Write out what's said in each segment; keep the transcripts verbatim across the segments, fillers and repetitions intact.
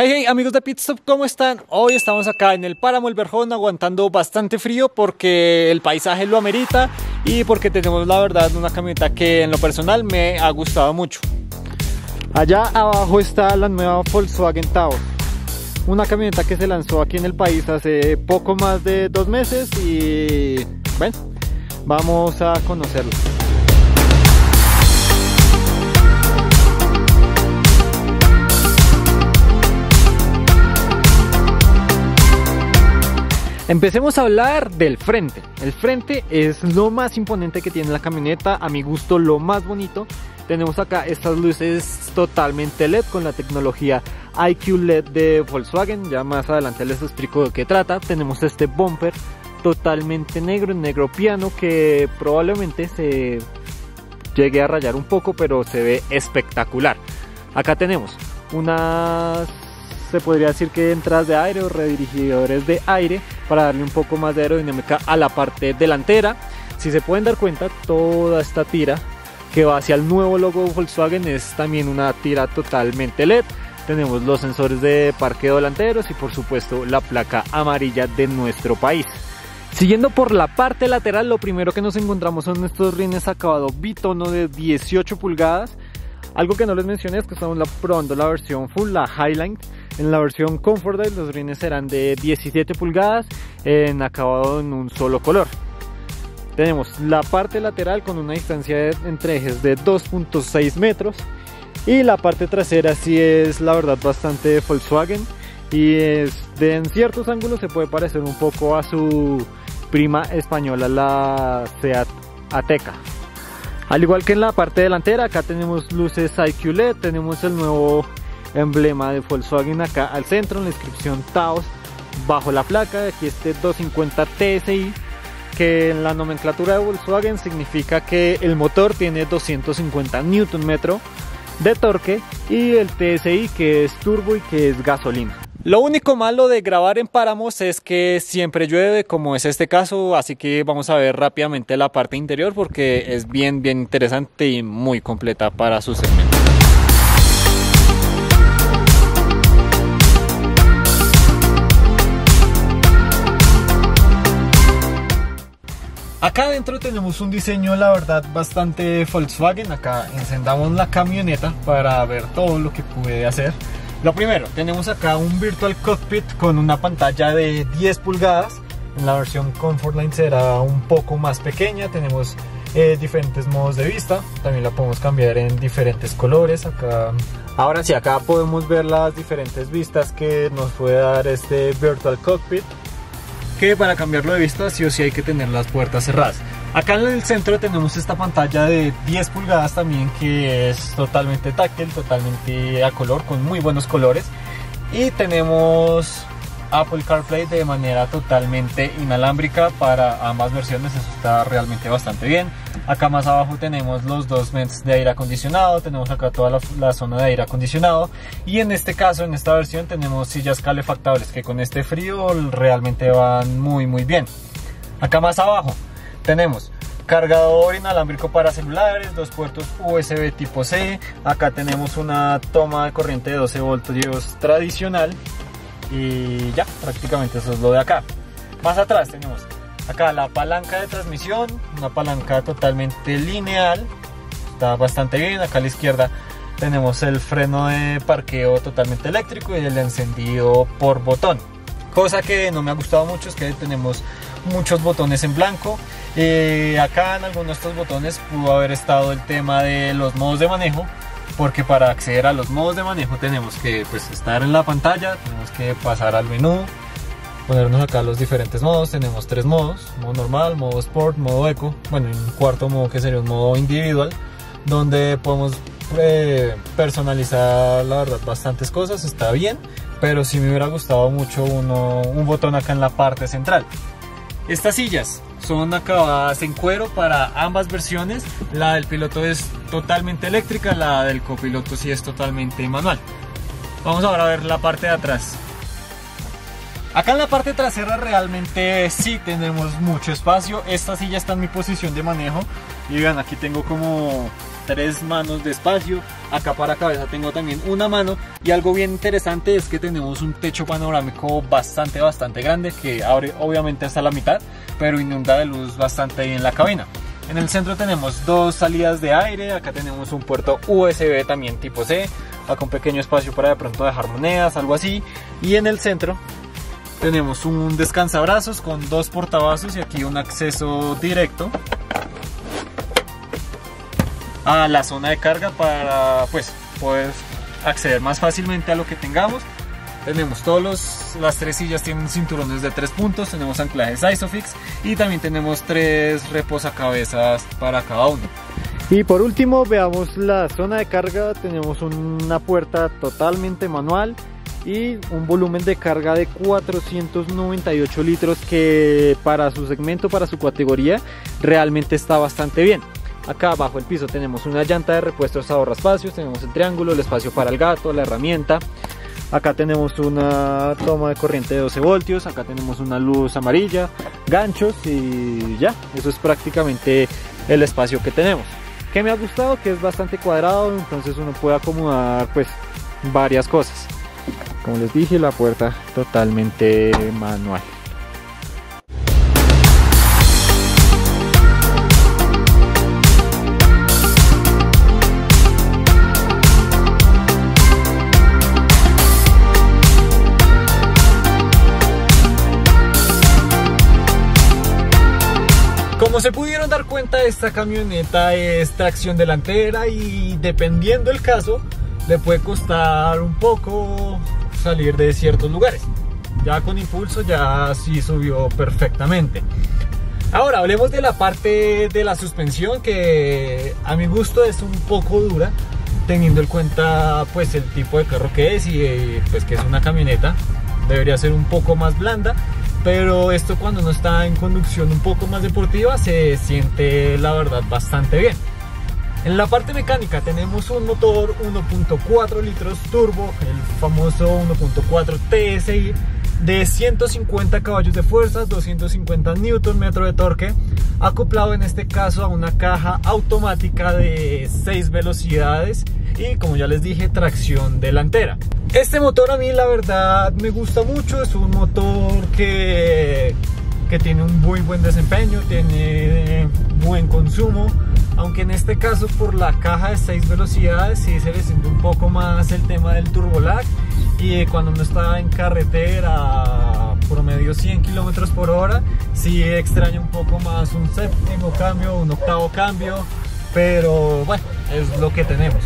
Hey, hey amigos de Pitstop, ¿cómo están? Hoy estamos acá en el Páramo El Verjón aguantando bastante frío porque el paisaje lo amerita y porque tenemos la verdad una camioneta que en lo personal me ha gustado mucho. Allá abajo está la nueva Volkswagen Taos, una camioneta que se lanzó aquí en el país hace poco más de dos meses y bueno, vamos a conocerla. Empecemos a hablar del frente. El frente es lo más imponente que tiene la camioneta, a mi gusto lo más bonito. Tenemos acá estas luces totalmente L E D con la tecnología I Q L E D de Volkswagen, ya más adelante les explico de qué trata. Tenemos este bumper totalmente negro, en negro piano, que probablemente se llegue a rayar un poco, pero se ve espectacular. Acá tenemos unas, se podría decir que entradas de aire o redirigidores de aire para darle un poco más de aerodinámica a la parte delantera. Si se pueden dar cuenta, toda esta tira que va hacia el nuevo logo de Volkswagen es también una tira totalmente L E D. Tenemos los sensores de parqueo delanteros y por supuesto la placa amarilla de nuestro país. Siguiendo por la parte lateral, lo primero que nos encontramos son estos rines acabado bitono de dieciocho pulgadas. Algo que no les mencioné es que estamos probando la versión full, la Highline. En la versión Comfort los rines serán de diecisiete pulgadas en acabado en un solo color. Tenemos la parte lateral con una distancia entre ejes de dos punto seis metros y la parte trasera sí es la verdad bastante Volkswagen y es de, en ciertos ángulos se puede parecer un poco a su prima española, la Seat Ateca. Al igual que en la parte delantera, acá tenemos luces I Q L E D, tenemos el nuevo emblema de Volkswagen acá al centro, en la inscripción Taos bajo la placa. Aquí este doscientos cincuenta T S I, que en la nomenclatura de Volkswagen significa que el motor tiene doscientos cincuenta newton metro de torque y el T S I que es turbo y que es gasolina. Lo único malo de grabar en páramos es que siempre llueve, como es este caso, así que vamos a ver rápidamente la parte interior porque es bien bien interesante y muy completa para su segmento. Acá adentro tenemos un diseño la verdad bastante Volkswagen. Acá encendamos la camioneta para ver todo lo que puede hacer. Lo primero, tenemos acá un Virtual Cockpit con una pantalla de diez pulgadas. En la versión Comfortline será un poco más pequeña. Tenemos eh, diferentes modos de vista. También la podemos cambiar en diferentes colores. Acá, ahora sí, acá podemos ver las diferentes vistas que nos puede dar este Virtual Cockpit, que para cambiarlo de vista sí o sí hay que tener las puertas cerradas. Acá en el centro tenemos esta pantalla de diez pulgadas también, que es totalmente táctil, totalmente a color, con muy buenos colores. Y tenemos Apple CarPlay de manera totalmente inalámbrica para ambas versiones, eso está realmente bastante bien. Acá más abajo tenemos los dos vents de aire acondicionado, tenemos acá toda la, la zona de aire acondicionado y en este caso, en esta versión, tenemos sillas calefactables que con este frío realmente van muy muy bien. Acá más abajo tenemos cargador inalámbrico para celulares, dos puertos U S B tipo C, acá tenemos una toma de corriente de doce voltios tradicional y ya, prácticamente eso es lo de acá. Más atrás tenemos acá la palanca de transmisión, una palanca totalmente lineal, está bastante bien. Acá a la izquierda tenemos el freno de parqueo totalmente eléctrico y el encendido por botón. Cosa que no me ha gustado mucho es que tenemos muchos botones en blanco. Eh, acá en algunos de estos botones pudo haber estado el tema de los modos de manejo, porque para acceder a los modos de manejo tenemos que pues, estar en la pantalla, tenemos que pasar al menú, ponernos acá los diferentes modos. Tenemos tres modos: modo normal, modo sport, modo eco. Bueno, y un cuarto modo que sería un modo individual, donde podemos eh, personalizar la verdad bastantes cosas. Está bien, pero sí me hubiera gustado mucho uno, un botón acá en la parte central. Estas sillas son acabadas en cuero para ambas versiones. La del piloto es totalmente eléctrica, la del copiloto sí es totalmente manual. Vamos ahora a ver la parte de atrás. Acá en la parte trasera realmente sí tenemos mucho espacio. Esta silla está en mi posición de manejo y vean, aquí tengo como tres manos de espacio. Acá para cabeza tengo también una mano, y algo bien interesante es que tenemos un techo panorámico bastante bastante grande que abre obviamente hasta la mitad, pero inunda de luz bastante bien la cabina. En el centro tenemos dos salidas de aire, acá tenemos un puerto U S B también tipo C, acá un pequeño espacio para de pronto dejar monedas, algo así, y en el centro tenemos un descansabrazos con dos portavasos y aquí un acceso directo a la zona de carga para pues poder acceder más fácilmente a lo que tengamos. Tenemos todos los, las tres sillas tienen cinturones de tres puntos, tenemos anclajes Isofix y también tenemos tres reposacabezas para cada uno. Y por último veamos la zona de carga. Tenemos una puerta totalmente manual y un volumen de carga de cuatrocientos noventa y ocho litros, que para su segmento, para su categoría, realmente está bastante bien. Acá bajo el piso tenemos una llanta de repuestos ahorra espacios, tenemos el triángulo, el espacio para el gato, la herramienta. Acá tenemos una toma de corriente de doce voltios, acá tenemos una luz amarilla, ganchos y ya, eso es prácticamente el espacio que tenemos. Que me ha gustado, que es bastante cuadrado, entonces uno puede acomodar pues varias cosas. Como les dije, la puerta totalmente manual. Como se pudieron dar cuenta, esta camioneta es tracción delantera y dependiendo del caso le puede costar un poco salir de ciertos lugares. Ya con impulso ya sí subió perfectamente. Ahora hablemos de la parte de la suspensión, que a mi gusto es un poco dura, teniendo en cuenta pues el tipo de carro que es y pues que es una camioneta. Debería ser un poco más blanda, pero esto cuando uno está en conducción un poco más deportiva se siente la verdad bastante bien. En la parte mecánica tenemos un motor uno punto cuatro litros turbo, el famoso uno punto cuatro T S I, de ciento cincuenta caballos de fuerza, doscientos cincuenta newton metros de torque, acoplado en este caso a una caja automática de seis velocidades y, como ya les dije, tracción delantera. Este motor a mí la verdad me gusta mucho, es un motor que, que tiene un muy buen desempeño, tiene buen consumo, aunque en este caso por la caja de seis velocidades sí se le siente un poco más el tema del turbo lag, y cuando uno está en carretera promedio cien kilómetros por hora sí extraña un poco más un séptimo cambio, un octavo cambio, pero bueno, es lo que tenemos.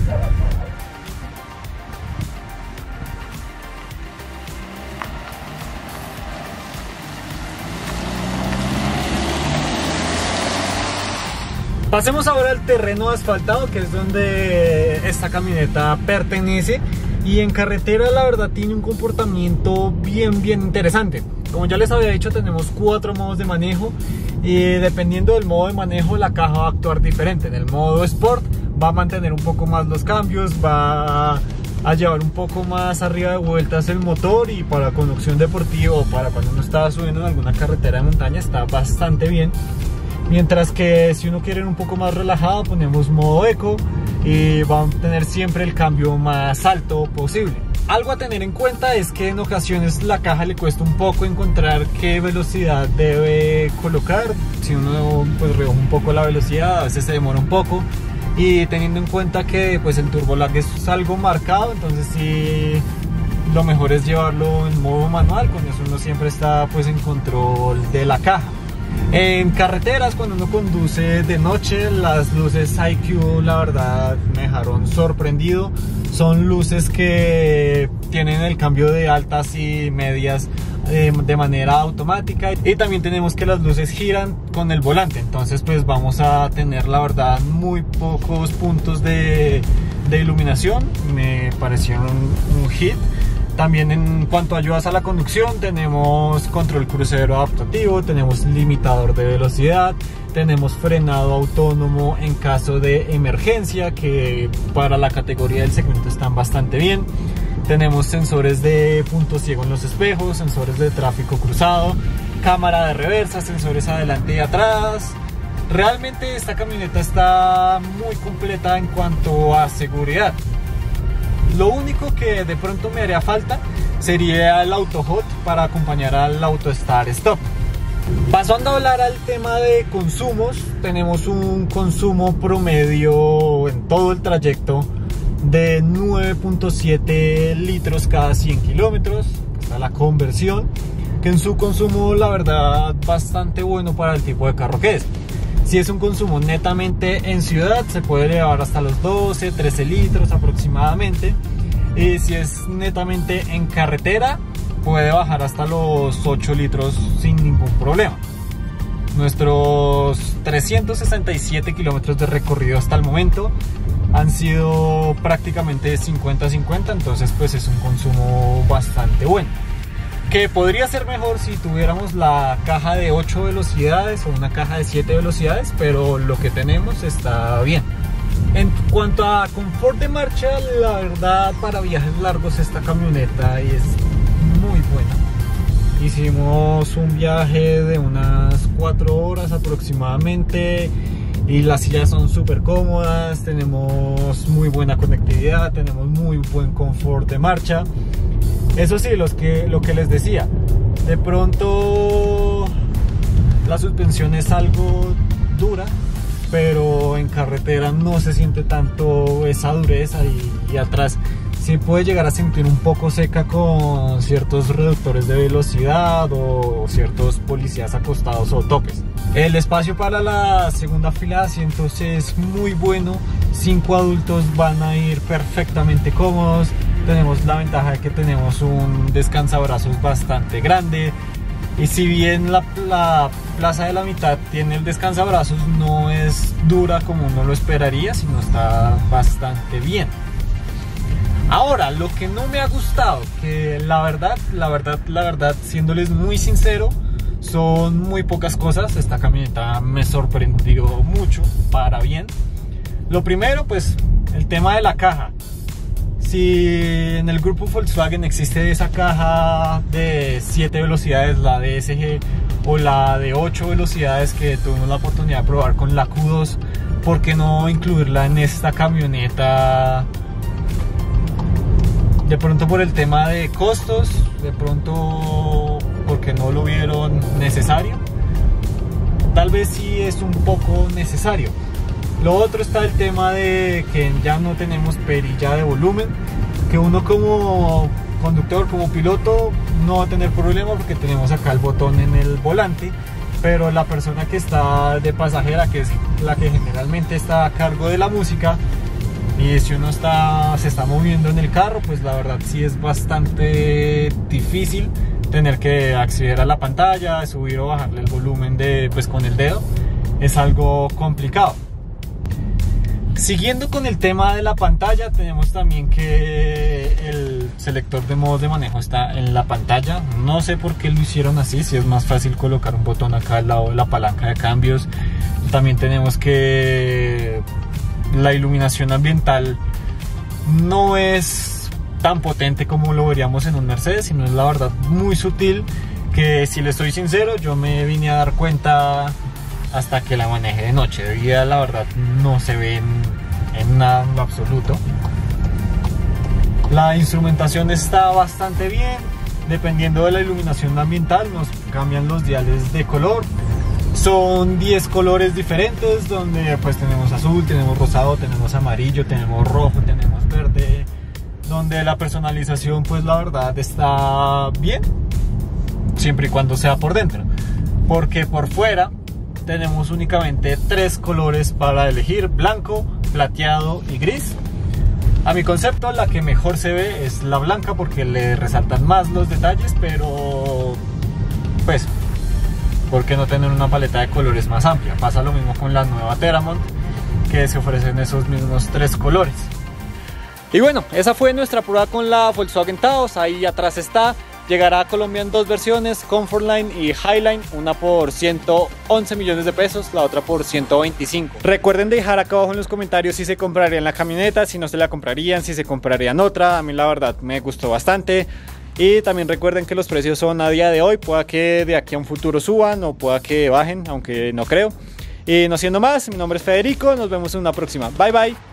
Pasemos ahora al terreno asfaltado, que es donde esta camioneta pertenece, y en carretera la verdad tiene un comportamiento bien bien interesante. Como ya les había dicho, tenemos cuatro modos de manejo y dependiendo del modo de manejo la caja va a actuar diferente. En el modo Sport va a mantener un poco más los cambios, va a llevar un poco más arriba de vueltas el motor, y para conducción deportiva o para cuando uno está subiendo en alguna carretera de montaña está bastante bien. Mientras que si uno quiere ir un poco más relajado ponemos modo eco y va a tener siempre el cambio más alto posible. Algo a tener en cuenta es que en ocasiones la caja le cuesta un poco encontrar qué velocidad debe colocar. Si uno pues rebaja un poco la velocidad a veces se demora un poco, y teniendo en cuenta que pues el turbo lag es algo marcado, entonces sí lo mejor es llevarlo en modo manual, con eso uno siempre está pues en control de la caja. En carreteras, cuando uno conduce de noche, las luces I Q la verdad me dejaron sorprendido. Son luces que tienen el cambio de altas y medias eh, de manera automática, y también tenemos que las luces giran con el volante, entonces pues vamos a tener la verdad muy pocos puntos de, de iluminación. Me parecieron un, un hit. También en cuanto a ayudas a la conducción tenemos control crucero adaptativo, tenemos limitador de velocidad, tenemos frenado autónomo en caso de emergencia, que para la categoría del segmento están bastante bien. Tenemos sensores de punto ciego en los espejos, sensores de tráfico cruzado, cámara de reversa, sensores adelante y atrás. Realmente esta camioneta está muy completa en cuanto a seguridad. Lo único que de pronto me haría falta sería el auto hold para acompañar al auto start stop. Pasando a hablar al tema de consumos, tenemos un consumo promedio en todo el trayecto de nueve punto siete litros cada cien kilómetros. Está la conversión, que en su consumo la verdad bastante bueno para el tipo de carro que es. Si es un consumo netamente en ciudad, se puede elevar hasta los doce, trece litros aproximadamente. Y si es netamente en carretera, puede bajar hasta los ocho litros sin ningún problema. Nuestros trescientos sesenta y siete kilómetros de recorrido hasta el momento han sido prácticamente cincuenta a cincuenta, entonces pues es un consumo bastante bueno. Que podría ser mejor si tuviéramos la caja de ocho velocidades o una caja de siete velocidades, pero lo que tenemos está bien. En cuanto a confort de marcha, la verdad para viajes largos esta camioneta es muy buena. Hicimos un viaje de unas cuatro horas aproximadamente y las sillas son súper cómodas, tenemos muy buena conectividad, tenemos muy buen confort de marcha. Eso sí, los que, lo que les decía, de pronto la suspensión es algo dura, pero en carretera no se siente tanto esa dureza y, y atrás se puede llegar a sentir un poco seca con ciertos reductores de velocidad o ciertos policías acostados o topes. El espacio para la segunda fila de asientos es muy bueno, cinco adultos van a ir perfectamente cómodos. Tenemos la ventaja de que tenemos un descansabrazos bastante grande. Y si bien la, la plaza de la mitad tiene el descansabrazos, no es dura como uno lo esperaría, sino está bastante bien. Ahora, lo que no me ha gustado, que la verdad, la verdad, la verdad, siéndoles muy sincero, son muy pocas cosas. Esta camioneta me sorprendió mucho, para bien. Lo primero, pues, el tema de la caja. Si en el grupo Volkswagen existe esa caja de siete velocidades, la D S G, o la de ocho velocidades que tuvimos la oportunidad de probar con la Q dos, ¿por qué no incluirla en esta camioneta? De pronto por el tema de costos, de pronto porque no lo vieron necesario. Tal vez sí es un poco necesario. Lo otro está el tema de que ya no tenemos perilla de volumen, que uno como conductor, como piloto, no va a tener problema porque tenemos acá el botón en el volante, pero la persona que está de pasajera, que es la que generalmente está a cargo de la música, y si uno está, se está moviendo en el carro, pues la verdad sí es bastante difícil tener que acceder a la pantalla, subir o bajarle el volumen de, pues, con el dedo. Es algo complicado. Siguiendo con el tema de la pantalla, tenemos también que el selector de modos de manejo está en la pantalla. No sé por qué lo hicieron así, si es más fácil colocar un botón acá al lado de la palanca de cambios. También tenemos que la iluminación ambiental no es tan potente como lo veríamos en un Mercedes, sino es la verdad muy sutil, que si les soy sincero, yo me vine a dar cuenta hasta que la manejé de noche. De día la verdad no se ve en, en nada en lo absoluto. La instrumentación está bastante bien, dependiendo de la iluminación ambiental nos cambian los diales de color. Son diez colores diferentes, donde pues tenemos azul, tenemos rosado, tenemos amarillo, tenemos rojo, tenemos verde, donde la personalización pues la verdad está bien, siempre y cuando sea por dentro, porque por fuera tenemos únicamente tres colores para elegir: blanco, plateado y gris. A mi concepto, la que mejor se ve es la blanca porque le resaltan más los detalles, pero pues, ¿por qué no tener una paleta de colores más amplia? Pasa lo mismo con la nueva Teramont, que se ofrecen esos mismos tres colores. Y bueno, esa fue nuestra prueba con la Volkswagen Taos. Ahí atrás está. Llegará a Colombia en dos versiones, Comfortline y Highline, una por ciento once millones de pesos, la otra por ciento veinticinco. Recuerden dejar acá abajo en los comentarios si se comprarían la camioneta, si no se la comprarían, si se comprarían otra. A mí la verdad me gustó bastante. Y también recuerden que los precios son a día de hoy, pueda que de aquí a un futuro suban o pueda que bajen, aunque no creo. Y no siendo más, mi nombre es Federico, nos vemos en una próxima. Bye bye.